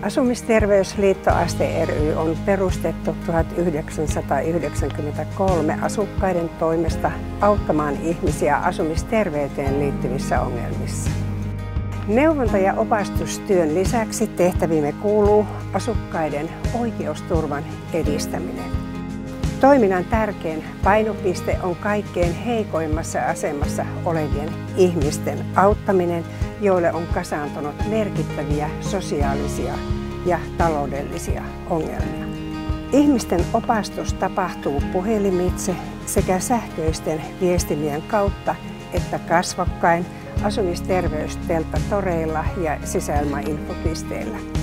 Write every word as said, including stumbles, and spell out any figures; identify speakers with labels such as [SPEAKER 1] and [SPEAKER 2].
[SPEAKER 1] Asumisterveysliitto Aste ry on perustettu tuhatyhdeksänsataayhdeksänkymmentäkolme asukkaiden toimesta auttamaan ihmisiä asumisterveyteen liittyvissä ongelmissa. Neuvonta- ja opastustyön lisäksi tehtäviimme kuuluu asukkaiden oikeusturvan edistäminen. Toiminnan tärkein painopiste on kaikkein heikoimmassa asemassa olevien ihmisten auttaminen, joille on kasaantunut merkittäviä sosiaalisia ja taloudellisia ongelmia. Ihmisten opastus tapahtuu puhelimitse sekä sähköisten viestimien kautta että kasvokkain asumisterveystelttatoreilla ja sisäilmainfopisteillä.